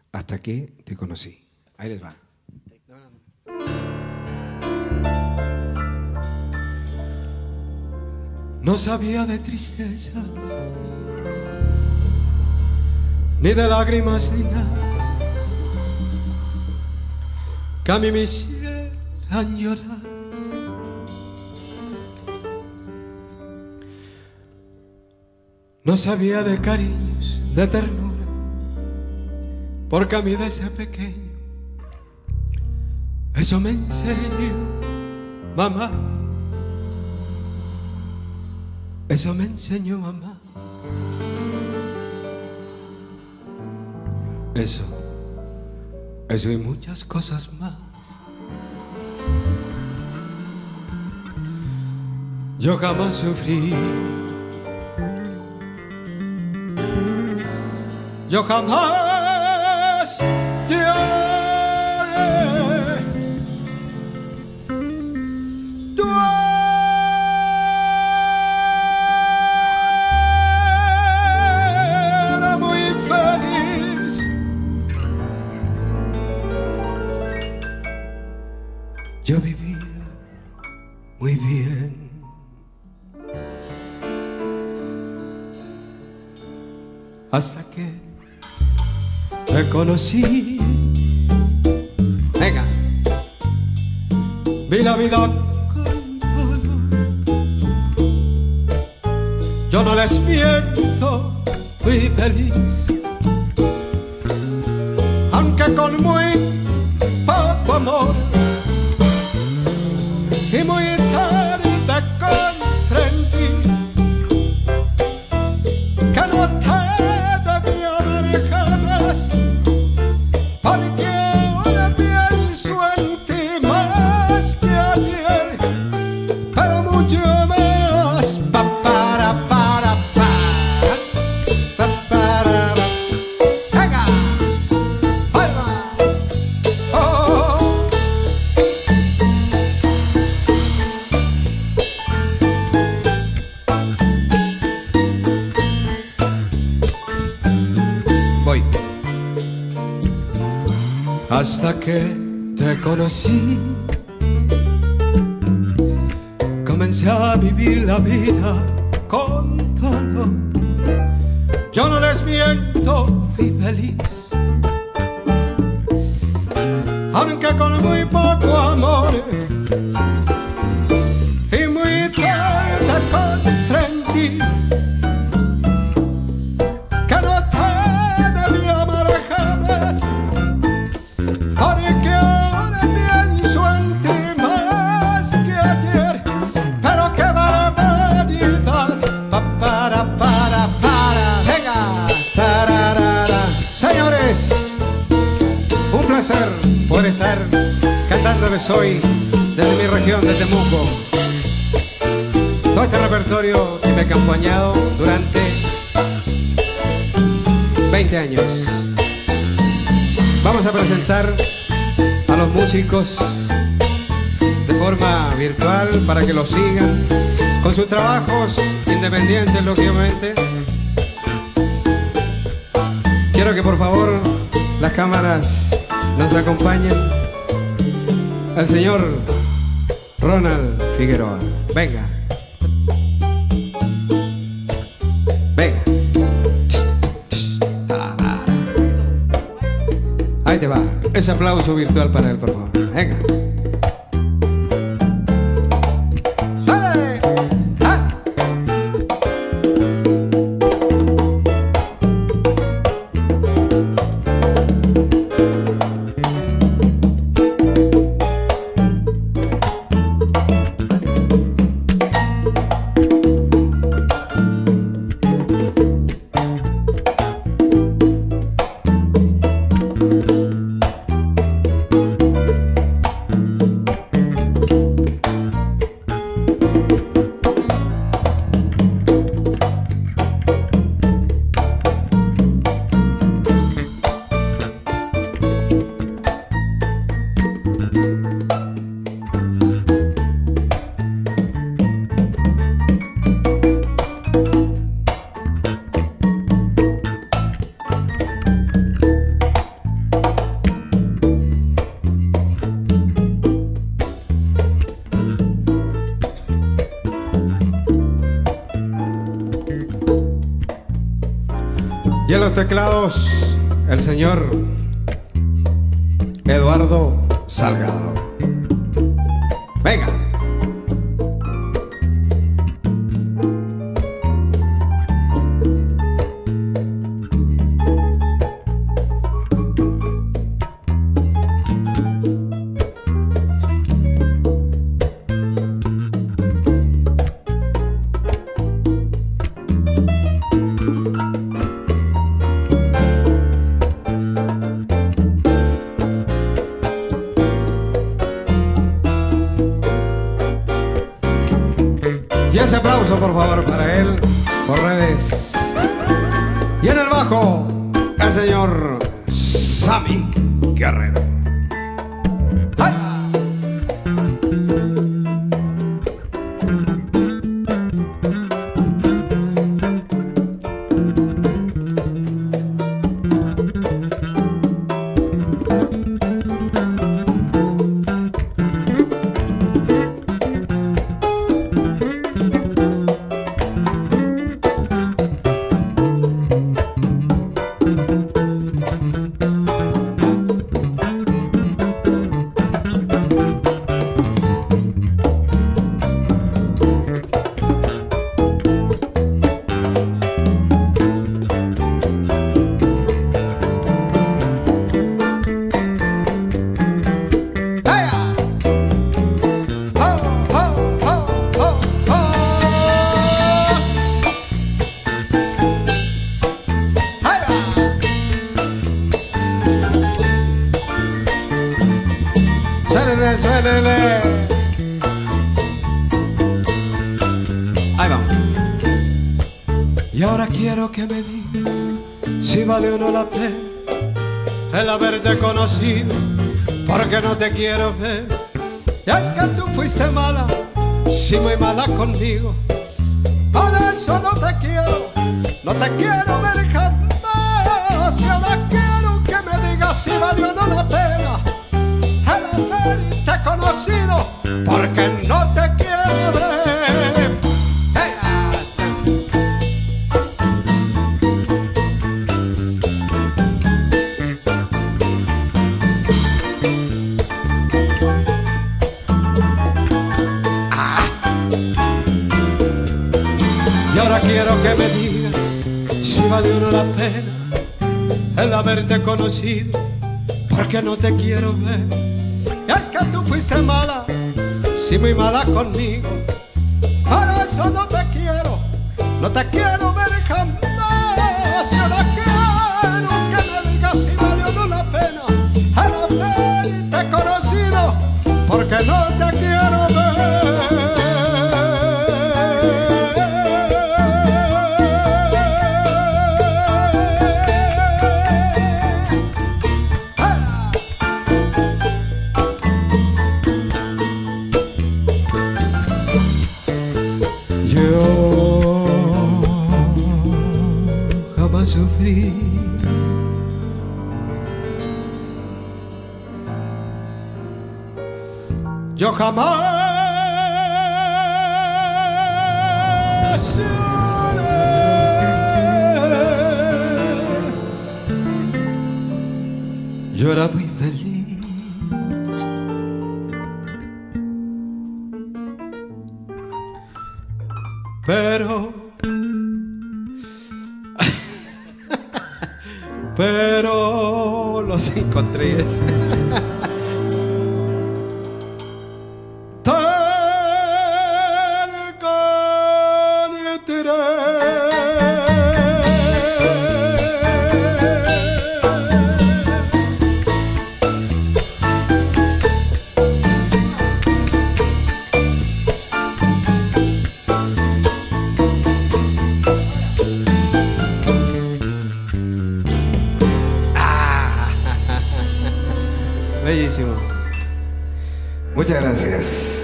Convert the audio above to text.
hasta que te conocí. Ahí les va. No sabía de tristezas, ni de lágrimas, ni nada que a mí me hicieran llorar. No sabía de cariños, de ternura, porque a mí desde pequeño eso me enseñó mamá. Eso me enseñó mamá. Eso y muchas cosas más. Yo jamás sufrí. Yo jamás lloré. Yo vivía muy bien. Hasta que te conocí. Venga. Vi la vida con dolor. Yo no les miento, fui feliz. Aunque con muy poco amor. Y muy tarde comprendí que no te debí amar jamás, porque ahora pienso en ti más que ayer, pero mucho más. Venga, ahí va. Voy. Hasta que te conocí, comencé a vivir la vida con dolor. Yo no les miento, fui feliz, aunque con muy poco amor. Y muy tarde comprendí que no te debí amar jamás, porque ahora pienso en ti más que ayer, pero qué barbaridad. Venga, tararara. Señores, un placer poder estar cantándoles hoy desde mi región de Temuco todo este repertorio que me ha acompañado durante 20 años. Vamos a presentar a los músicos de forma virtual para que los sigan con sus trabajos independientes, lógicamente. Quiero que por favor las cámaras nos acompañen. El señor Ronald Figueroa. Venga. Venga. Ahí te va. Ese aplauso virtual para él, por favor. Venga. ¡Sale! ¡Ah! los teclados, el señor Eduardo Salgado. Venga. Y ese aplauso, por favor, para él, por redes. Y en el bajo, el señor Sammy Guerrero. ¡Ay! Suénele. Ahí vamos. Y ahora quiero que me digas si vale o no la pena el haberte conocido, porque no te quiero ver. Y es que tú fuiste mala, sí, muy mala conmigo. Por eso no te quiero ver jamás. Y ahora quiero que me digas si vale o no la pena el haberte conocido, porque no te quiero ver. ¡Hey! Y ahora quiero que me digas si vale o no la pena el haberte conocido, porque no te quiero ver. Es que tú fuiste mala, sí, muy mala conmigo. Por eso no te quiero ver jamás. Yo no quiero que me digas si vale o no la pena el haberte conocido, porque no te quiero ver. Yo jamás sufrí, yo jamás lloré. Yo era muy feliz, pero los encontré. Bellísimo. Muchas gracias.